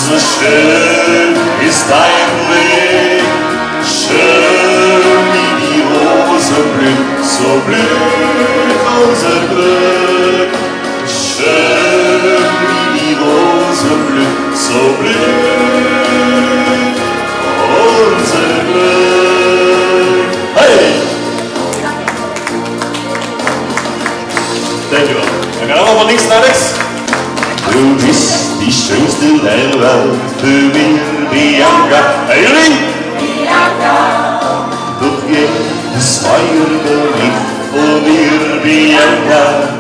So schön ist dein Weg, schön wie die Rose blüht, so blüht unser Glück. Schön wie die Rose blüht, so blüht unser Glück. Hey! Thank you. Dann kann auch noch nichts, Alex. Du bist die schönste der Welt für mich, Bianca. Hey, Juli! Bianca! Doch jedes Feuer nicht von dir, Bianca.